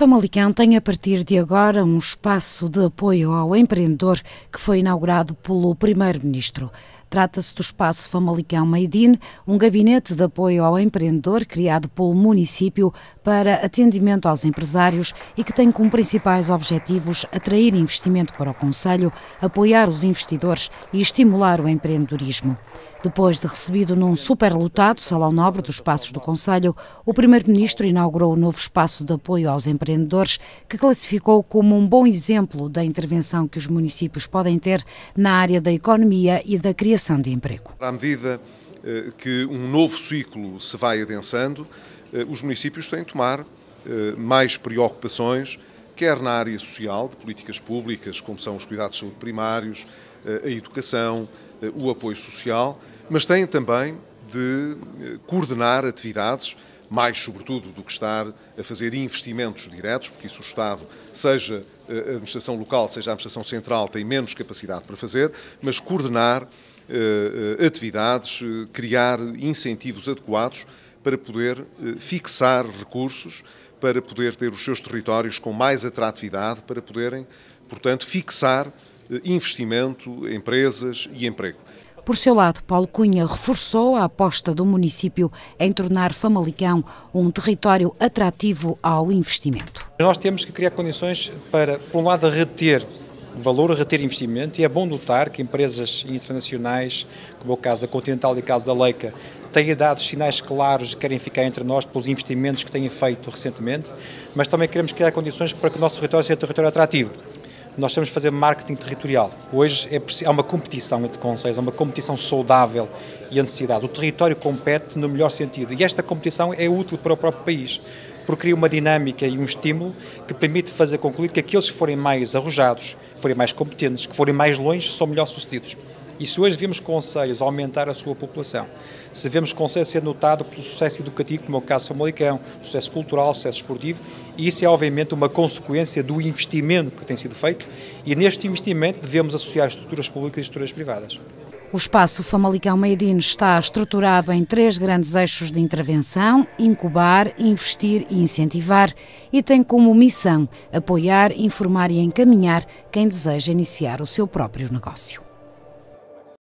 Famalicão tem a partir de agora um espaço de apoio ao empreendedor que foi inaugurado pelo Primeiro-Ministro. Trata-se do espaço Famalicão Made in, um gabinete de apoio ao empreendedor criado pelo município para atendimento aos empresários e que tem como principais objetivos atrair investimento para o concelho, apoiar os investidores e estimular o empreendedorismo. Depois de recebido num superlotado Salão Nobre dos Passos do Concelho, o Primeiro-Ministro inaugurou o novo espaço de apoio aos empreendedores, que classificou como um bom exemplo da intervenção que os municípios podem ter na área da economia e da criação de emprego. À medida que um novo ciclo se vai adensando, os municípios têm de tomar mais preocupações, quer na área social, de políticas públicas, como são os cuidados de saúde primários, a educação, o apoio social, mas têm também de coordenar atividades, mais sobretudo do que estar a fazer investimentos diretos, porque isso o Estado, seja a administração local, seja a administração central, tem menos capacidade para fazer, mas coordenar atividades, criar incentivos adequados para poder fixar recursos, para poder ter os seus territórios com mais atratividade, para poderem, portanto, fixar investimento, empresas e emprego. Por seu lado, Paulo Cunha reforçou a aposta do município em tornar Famalicão um território atrativo ao investimento. Nós temos que criar condições para, por um lado, reter valor, reter investimento, e é bom notar que empresas internacionais, como é o caso da Continental e o caso da Leica, têm dado sinais claros de que querem ficar entre nós pelos investimentos que têm feito recentemente, mas também queremos criar condições para que o nosso território seja um território atrativo. Nós temos de fazer marketing territorial. Hoje há uma competição entre concelhos, há uma competição saudável e a necessidade. O território compete no melhor sentido e esta competição é útil para o próprio país, porque cria uma dinâmica e um estímulo que permite fazer concluir que aqueles que forem mais arrojados, forem mais competentes, que forem mais longe, são melhor sucedidos. E se hoje vemos concelhos aumentar a sua população, se vemos concelhos ser notado pelo sucesso educativo, como é o caso de Famalicão, sucesso cultural, sucesso esportivo, e isso é obviamente uma consequência do investimento que tem sido feito, e neste investimento devemos associar estruturas públicas e estruturas privadas. O espaço Famalicão Made in está estruturado em 3 grandes eixos de intervenção: incubar, investir e incentivar, e tem como missão apoiar, informar e encaminhar quem deseja iniciar o seu próprio negócio.